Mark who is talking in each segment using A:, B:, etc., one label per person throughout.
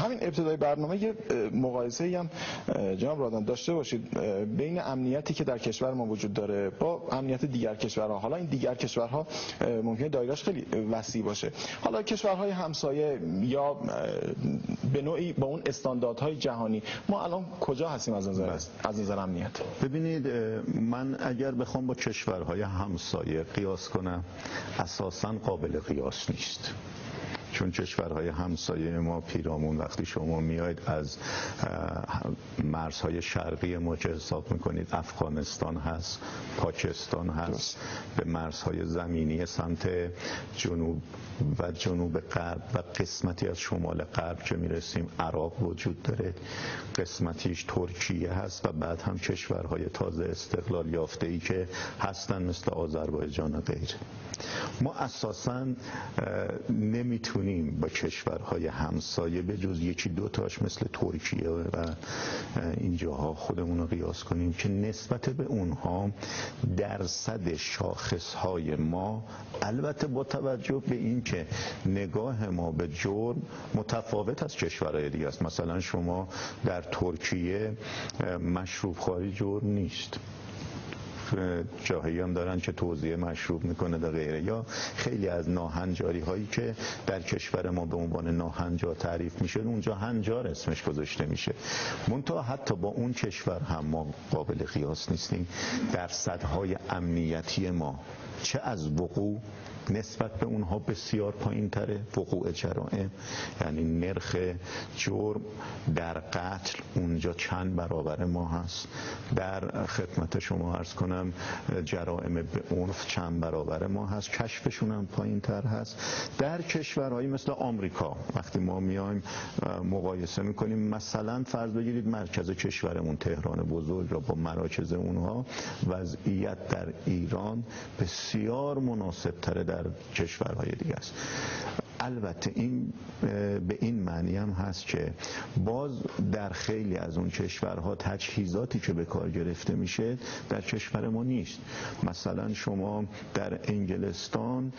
A: همین ابتدای برنامه یه مقایسه‌ای هم جناب رادان داشته باشید بین امنیتی که در کشور ما وجود داره با امنیت دیگر کشورها. حالا این دیگر کشورها ممکنه دایره‌اش خیلی وسیع باشه، حالا کشورهای همسایه یا به نوعی با اون استانداردهای جهانی، ما الان کجا هستیم از نظر امنیت؟
B: ببینید، من اگر بخوام با کشورهای همسایه قیاس کنم اساساً قابل قیاس نیست، چون کشورهای همسایه ما پیرامون وقتی شما میاید از مرزهای شرقی ما که حساب میکنید افغانستان هست، پاکستان هست، به مرزهای زمینی سمت جنوب و جنوب غرب و قسمتی از شمال غرب که میرسیم عراق وجود داره، قسمتیش ترکیه هست و بعد هم کشورهای تازه استقلال یافته ای که هستن مثل آذربایجان و غیره. ما اساساً نمیتونیم با کشورهای همسایه به جز یکی دو تاش مثل ترکیه و اینجاها خودمون رو قیاس کنیم که نسبت به اونها درصد شاخصهای ما، البته با توجه به این که نگاه ما به جرم متفاوت از کشورهای دیگه است. مثلا شما در ترکیه مشروب خواری جرم نیست، جاهایی هم دارن که توزیع مشروب میکنه و غیره، یا خیلی از ناهنجاری هایی که در کشور ما به عنوان ناهنجار تعریف میشه اونجا هنجار اسمش گذاشته میشه. منتها حتی با اون کشور هم ما قابل قیاس نیستیم. درصدهای امنیتی ما چه از وقوع نسبت به اونها بسیار پایین تره، وقوع جرائم، یعنی نرخ جرم در قتل اونجا چند برابر ما هست، در خدمت شما عرض کنم جرائم به عنف چند برابر ما هست، کشفشون هم پایین تر هست. در کشورهایی مثل آمریکا وقتی ما میایم مقایسه میکنیم، مثلا فرض بگیرید مرکز کشورمون تهران بزرگ را با مراکز اونها، وضعیت در ایران بسیار مناسب تره در کشورهای دیگه است. البته این به این معنی هم هست که باز در خیلی از اون کشورها تجهیزاتی که به کار گرفته میشه در کشور ما نیست. مثلا شما در انگلستان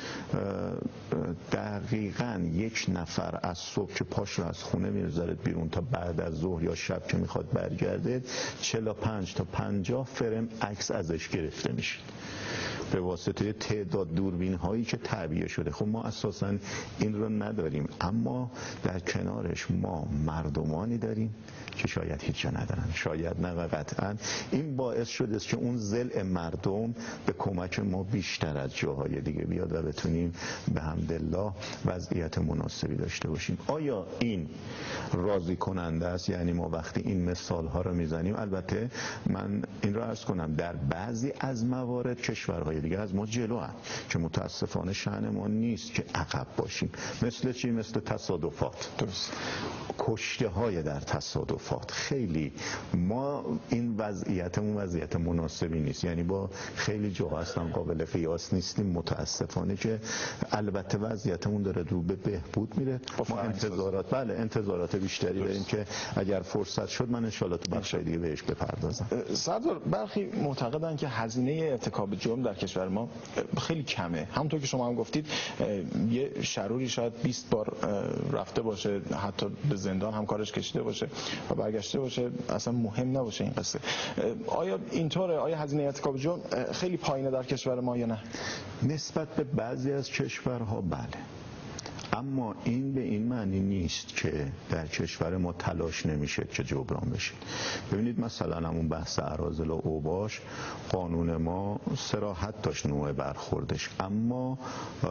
B: دقیقاً یک نفر از صبح که پاش رو از خونه میذاره بیرون تا بعد از ظهر یا شب که میخواد برگرده 45 تا 50 فرم عکس ازش گرفته میشه به واسطه تعداد دوربین هایی که تعبیه شده. خب ما اساساً این رو نداریم، اما در کنارش ما مردمانی داریم که شاید هیچ جا ندارن، شاید نه و قطعاً این باعث شده که اون ضلع مردم به کمک ما بیشتر از جاهای دیگه بیاد و بتونیم به حمدالله وضعیت مناسبی داشته باشیم. آیا این راضی کننده است؟ یعنی ما وقتی این مثال ها رو میزنیم، البته من این رو عرض کنم در بعضی از موارد کشورهای دیگه از ما جلو هست که متاسفانه شأن ما نیست که عقب باشیم. مثل چی؟ مثل تصادفات، کشته های در تصادفات. خیلی ما این وضعیتمون وضعیت مناسبی نیست، یعنی با خیلی جاها اصلا قابل قیاس نیستیم متاسفانه، که البته وضعیتمون داره رو به بهبود میره. ما انتظارات بیشتری داریم که اگر فرصت شد من ان شاءالله تو بخشای دیگه بهش بپردازم.
A: سردار، برخی معتقدن که هزینه ارتکاب جرم در کشور ما خیلی کمه. همونطور که شما هم گفتید یه شروری شاید 20 بار رفته باشه، حتی به زندان هم کارش کشیده باشه و برگشته باشه، اصلا مهم نباشه این قصه. آیا اینطوره؟ آیا هزینه ارتکاب جرم خیلی پایینه در کشور ما یا نه؟
B: نسبت به بعضی از کشورها بله، اما این به این معنی نیست که در کشور ما تلاش نمیشه که جبران بشه. ببینید مثلا همون بحث اراذل و اوباش، قانون ما صراحت داشت نوع برخوردش، اما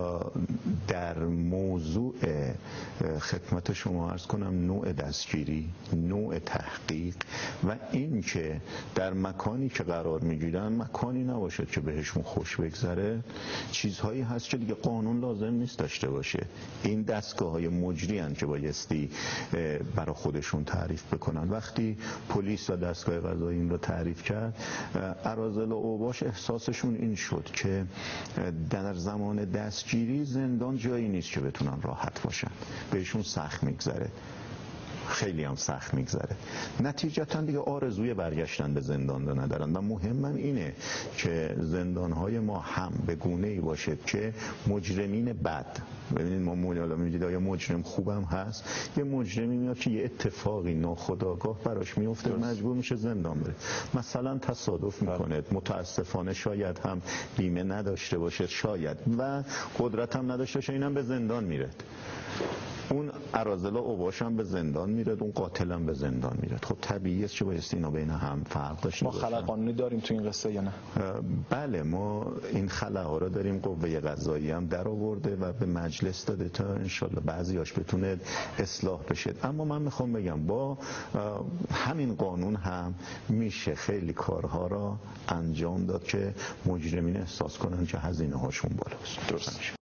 B: در موضوع خدمت شما عرض کنم نوع دستگیری، نوع تحقیق و این که در مکانی که قرار میگیرن مکانی نباشه که بهشون خوش بگذره، چیزهایی هست که دیگه قانون لازم نیست داشته باشه. این دستگاه های مجری هستند که بایستی برای خودشون تعریف بکنن. وقتی پلیس و دستگاه قضایی این رو تعریف کرد، اراذل و اوباش احساسشون این شد که در زمان دستگیری زندان جایی نیست که بتونن راحت باشن، بهشون سخت میگذره. خیلی هم سخت میگذره. نتیجتا دیگه آرزوی برگشتن به زندان رو ندارن و مهم اینه که زندانهای ما هم به گونه‌ای باشه که مجرمین بد، ببینید ما میگید آیا مجرم خوبم هست، یه مجرمی میاد که یه اتفاقی ناخودآگاه براش میفته و مجبور میشه زندان بره، مثلا تصادف میکنه، متاسفانه شاید هم بیمه نداشته باشه، شاید و قدرت هم نداشته باشه، اینم به زندان میره. اون اراذل اوباش هم به زندان میره، اون قاتل هم به زندان میره. خب طبیعیه است که بایستی اینا بین هم فرق داشته
A: ما خلا قانونی داریم تو این قصه یا نه؟
B: بله، ما این خلاها رو داریم، قوه قضاییه هم در آورده و به مجلس داده تا انشالله بعضیاش بتونه اصلاح بشه. اما من میخوام بگم با همین قانون هم میشه خیلی کارها را انجام داد که مجرمین احساس کنن که هزینه هاشون بالاست.
A: درست.